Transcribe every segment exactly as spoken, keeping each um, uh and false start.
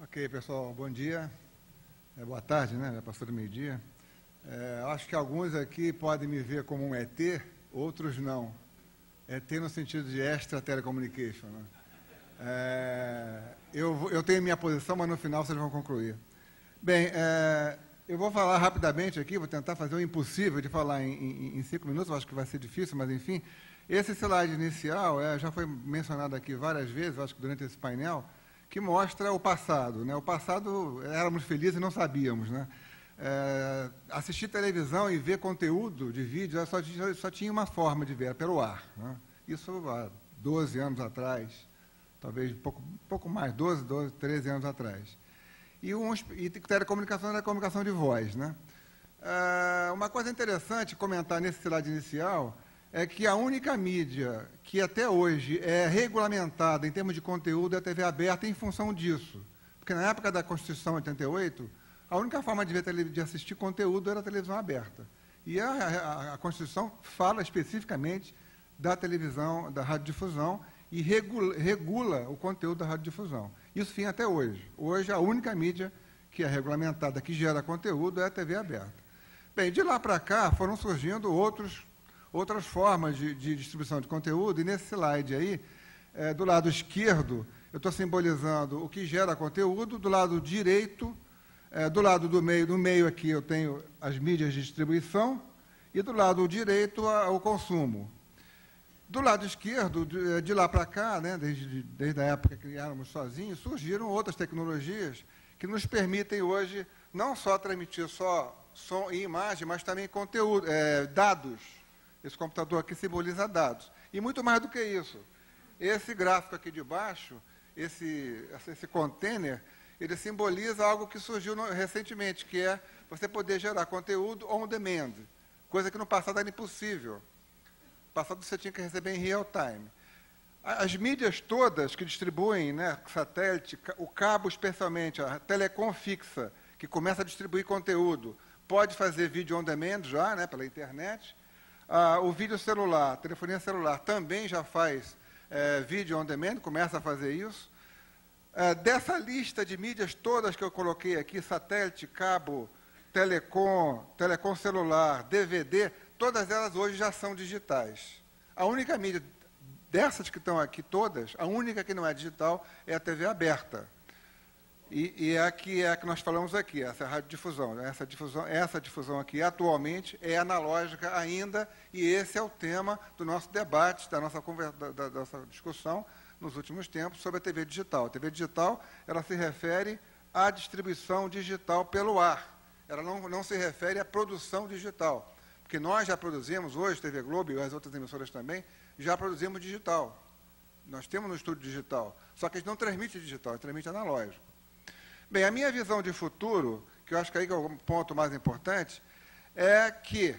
Ok, pessoal, bom dia. É, boa tarde, né? Já passou do meio-dia. É, acho que alguns aqui podem me ver como um E T, outros não. E T no sentido de extra telecommunication. Né? É, eu, eu tenho minha posição, mas no final vocês vão concluir. Bem, é, eu vou falar rapidamente aqui, vou tentar fazer o impossível de falar em, em, em cinco minutos, eu acho que vai ser difícil, mas enfim. Esse slide inicial é, já foi mencionado aqui várias vezes, acho que durante esse painel, que mostra o passado. Né? O passado, éramos felizes e não sabíamos. Né? É, assistir televisão e ver conteúdo de vídeo só, só tinha uma forma de ver, pelo ar. Né? Isso há doze anos atrás, talvez um pouco, um pouco mais, doze, doze, treze anos atrás. E, uns, e telecomunicação era comunicação de voz. Né? É, uma coisa interessante comentar nesse slide inicial é que a única mídia que até hoje é regulamentada em termos de conteúdo é a T V aberta em função disso. Porque na época da Constituição oitenta e oito, a única forma de, ver, de assistir conteúdo era a televisão aberta. E a, a, a Constituição fala especificamente da televisão, da radiodifusão, e regula, regula o conteúdo da radiodifusão. Isso fica até hoje. Hoje, a única mídia que é regulamentada, que gera conteúdo, é a T V aberta. Bem, de lá para cá, foram surgindo outros... outras formas de, de distribuição de conteúdo, e nesse slide aí, é, do lado esquerdo, eu estou simbolizando o que gera conteúdo, do lado direito, é, do lado do meio, no meio aqui eu tenho as mídias de distribuição, e do lado direito a, o consumo. Do lado esquerdo, de, de lá para cá, né, desde, desde a época que éramos sozinhos, surgiram outras tecnologias que nos permitem hoje não só transmitir só som e imagem, mas também conteúdo, é, dados. Esse computador aqui simboliza dados. E muito mais do que isso. Esse gráfico aqui de baixo, esse, esse container, ele simboliza algo que surgiu no, recentemente, que é você poder gerar conteúdo on demand, coisa que no passado era impossível. No passado você tinha que receber em real time. As mídias todas que distribuem, né, satélite, o cabo especialmente, a telecom fixa, que começa a distribuir conteúdo, pode fazer vídeo on demand já, né, pela internet. Ah, o vídeo celular, a telefonia celular, também já faz é, vídeo on demand, começa a fazer isso. É, dessa lista de mídias todas que eu coloquei aqui, satélite, cabo, telecom, telecom celular, D V D, todas elas hoje já são digitais. A única mídia dessas que estão aqui todas, a única que não é digital é a T V aberta. E, e é a que, é a que nós falamos aqui, essa radiodifusão. Essa difusão, essa difusão aqui, atualmente, é analógica ainda, e esse é o tema do nosso debate, da nossa, conversa, da, da nossa discussão nos últimos tempos sobre a T V digital. A T V digital, ela se refere à distribuição digital pelo ar. Ela não, não se refere à produção digital. Porque nós já produzimos, hoje, T V Globo e as outras emissoras também, já produzimos digital. Nós temos no estúdio digital. Só que a gente não transmite digital, a gente transmite analógico. Bem, a minha visão de futuro, que eu acho que aí é o ponto mais importante, é que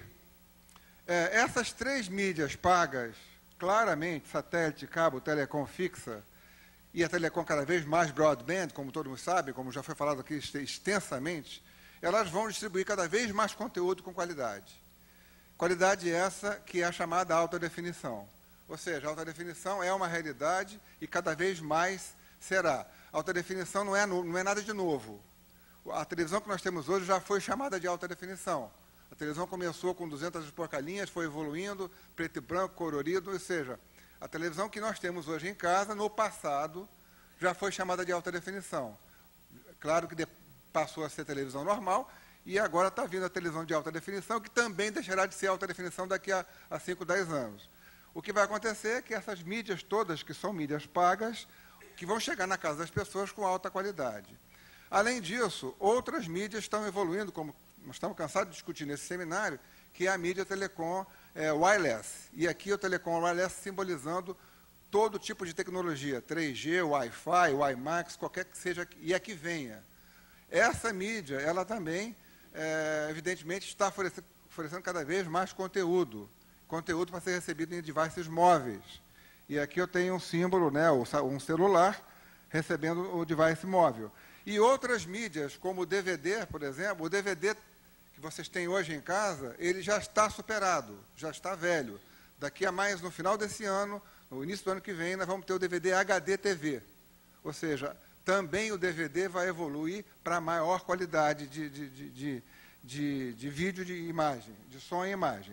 é, essas três mídias pagas, claramente, satélite, cabo, telecom fixa, e a telecom cada vez mais broadband, como todo mundo sabe, como já foi falado aqui extensamente, elas vão distribuir cada vez mais conteúdo com qualidade. Qualidade essa que é a chamada alta definição. Ou seja, a alta definição é uma realidade e cada vez mais será. Alta definição não é, não é nada de novo. A televisão que nós temos hoje já foi chamada de alta definição. A televisão começou com duzentas e poucas linhas, foi evoluindo, preto e branco, colorido, ou seja, a televisão que nós temos hoje em casa, no passado, já foi chamada de alta definição. Claro que passou a ser televisão normal, e agora está vindo a televisão de alta definição, que também deixará de ser alta definição daqui a, a cinco, dez anos. O que vai acontecer é que essas mídias todas, que são mídias pagas, que vão chegar na casa das pessoas com alta qualidade. Além disso, outras mídias estão evoluindo, como nós estamos cansados de discutir nesse seminário, que é a mídia telecom é, wireless. E aqui o telecom wireless simbolizando todo tipo de tecnologia, três G, Wi-Fi, WiMAX, qualquer que seja, e a que venha. Essa mídia, ela também, é, evidentemente, está oferecendo, oferecendo cada vez mais conteúdo, conteúdo para ser recebido em devices móveis. E aqui eu tenho um símbolo, né, um celular, recebendo o device móvel. E outras mídias, como o D V D, por exemplo, o D V D que vocês têm hoje em casa, ele já está superado, já está velho. Daqui a mais, no final desse ano, no início do ano que vem, nós vamos ter o D V D H D T V. Ou seja, também o D V D vai evoluir para maior qualidade de, de, de, de, de, de vídeo, de imagem, de som e imagem.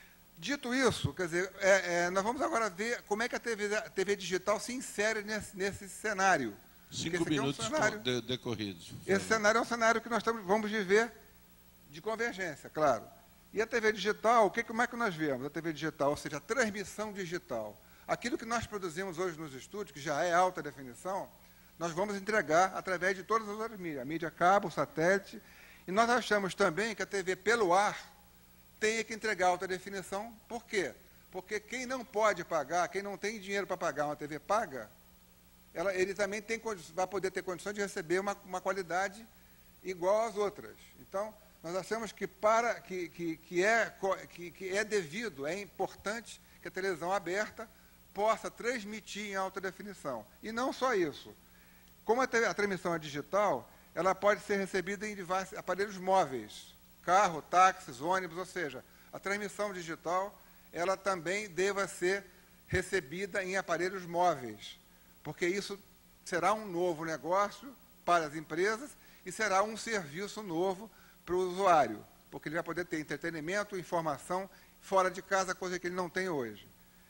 Dito isso, quer dizer, é, é, nós vamos agora ver como é que a T V, a T V digital se insere nesse, nesse cenário. Cinco minutos é um cenário, de, decorridos. Esse cenário é um cenário que nós estamos, vamos viver de convergência, claro. E a T V digital, o que, como é que nós vemos? A T V digital, ou seja, a transmissão digital. Aquilo que nós produzimos hoje nos estúdios, que já é alta definição, nós vamos entregar através de todas as outras mídias, a mídia cabo, satélite, e nós achamos também que a T V pelo ar tem que entregar alta definição. Por quê? Porque quem não pode pagar, quem não tem dinheiro para pagar uma T V paga, ela, ele também tem, vai poder ter condições de receber uma, uma qualidade igual às outras. Então, nós achamos que, para, que, que, que, é, que, que é devido, é importante que a televisão aberta possa transmitir em alta definição. E não só isso. Como a, a transmissão é digital, ela pode ser recebida em diversos aparelhos móveis, carro, táxis, ônibus, ou seja, a transmissão digital, ela também deva ser recebida em aparelhos móveis, porque isso será um novo negócio para as empresas e será um serviço novo para o usuário, porque ele vai poder ter entretenimento, informação fora de casa, coisa que ele não tem hoje.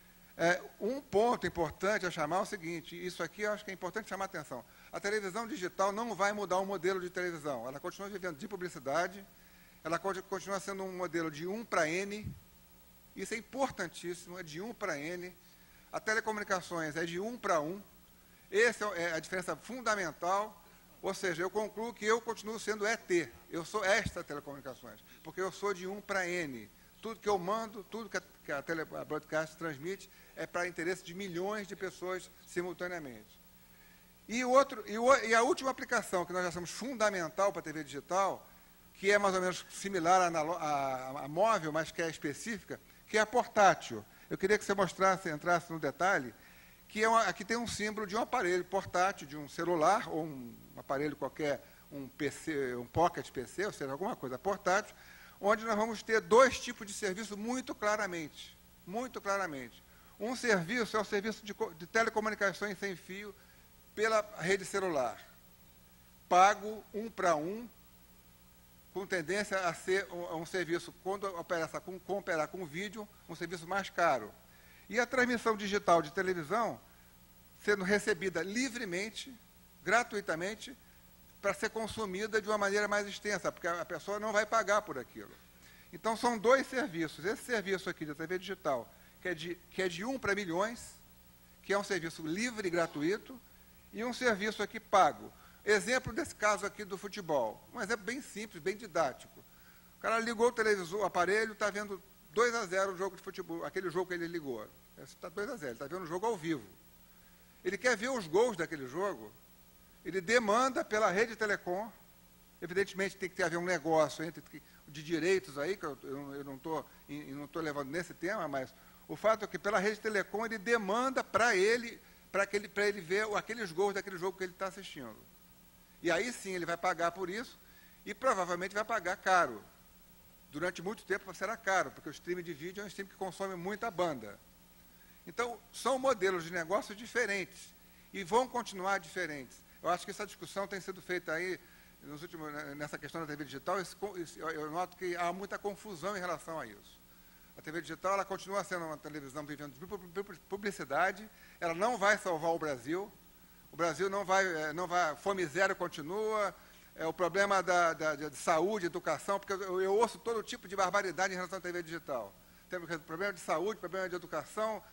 É, um ponto importante a chamar é o seguinte, isso aqui eu acho que é importante chamar a atenção. A televisão digital não vai mudar o modelo de televisão, ela continua vivendo de publicidade, ela continua sendo um modelo de um para N, isso é importantíssimo, é de um para N. A telecomunicações é de um para um, essa é a diferença fundamental, ou seja, eu concluo que eu continuo sendo E T, eu sou esta telecomunicações, porque eu sou de um para N. Tudo que eu mando, tudo que a, que a, tele, a broadcast transmite é para interesse de milhões de pessoas simultaneamente. E, o outro, e, o, e a última aplicação que nós achamos fundamental para a T V digital, que é mais ou menos similar à, à, à móvel, mas que é específica, que é a portátil. Eu queria que você mostrasse, entrasse no detalhe, que é uma, aqui tem um símbolo de um aparelho portátil, de um celular, ou um aparelho qualquer, um P C, um pocket P C, ou seja, alguma coisa portátil, onde nós vamos ter dois tipos de serviço muito claramente, muito claramente. Um serviço é o serviço de, de telecomunicações sem fio pela rede celular, pago um para um, com tendência a ser um, um serviço, quando operar com, com, operar com vídeo, um serviço mais caro. E a transmissão digital de televisão sendo recebida livremente, gratuitamente, para ser consumida de uma maneira mais extensa, porque a pessoa não vai pagar por aquilo. Então, são dois serviços. Esse serviço aqui da T V digital, que é de, que é de um para milhões, que é um serviço livre e gratuito, e um serviço aqui pago. Exemplo desse caso aqui do futebol. Um exemplo bem simples, bem didático. O cara ligou o televisor, o aparelho, está vendo dois a zero o jogo de futebol, aquele jogo que ele ligou. Está dois a zero, ele está vendo o jogo ao vivo. Ele quer ver os gols daquele jogo, ele demanda pela rede telecom, evidentemente tem que haver um negócio entre, de direitos aí, que eu, eu, eu não estou não estou levando nesse tema, mas o fato é que pela rede telecom ele demanda para ele, para ele, para ele ver aqueles gols daquele jogo que ele está assistindo. E aí sim ele vai pagar por isso e provavelmente vai pagar caro. Durante muito tempo será caro, porque o streaming de vídeo é um streaming que consome muita banda. Então, são modelos de negócio diferentes e vão continuar diferentes. Eu acho que essa discussão tem sido feita aí, nos últimos, nessa questão da T V digital, eu noto que há muita confusão em relação a isso. A T V digital ela continua sendo uma televisão vivendo de publicidade, ela não vai salvar o Brasil, o Brasil não vai, não vai, fome zero continua, é, o problema da, da, de saúde, educação, porque eu, eu ouço todo tipo de barbaridade em relação à T V digital. Tem problema de saúde, problema de educação,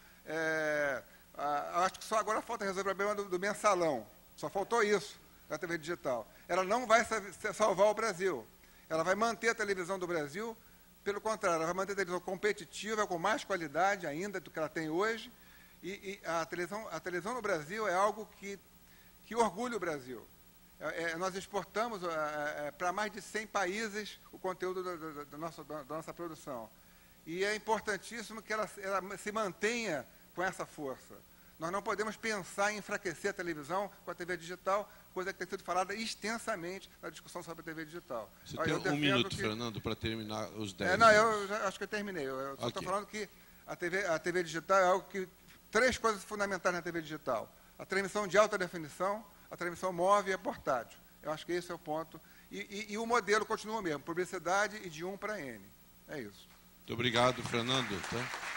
é, a, acho que só agora falta resolver o problema do, do mensalão, só faltou isso na T V digital. Ela não vai salvar o Brasil, ela vai manter a televisão do Brasil, pelo contrário, ela vai manter a televisão competitiva, com mais qualidade ainda do que ela tem hoje, e, e a, televisão, a televisão no Brasil é algo que, que orgulha o Brasil. É, é, nós exportamos é, é, para mais de cem países o conteúdo da, da, da, nossa, da, da nossa produção. E é importantíssimo que ela, ela se mantenha com essa força. Nós não podemos pensar em enfraquecer a televisão com a T V digital, coisa que tem sido falada extensamente na discussão sobre a T V digital. Você Olha, tem um minuto, que... Fernando, para terminar os dez. É, não, eu já, acho que eu terminei. Eu só estou okay. falando que a T V, a T V digital é algo que... Três coisas fundamentais na T V digital. A transmissão de alta definição, a transmissão móvel e a portátil. Eu acho que esse é o ponto. E, e, e o modelo continua o mesmo, publicidade e de um para N. É isso. Muito obrigado, Fernando. Tá?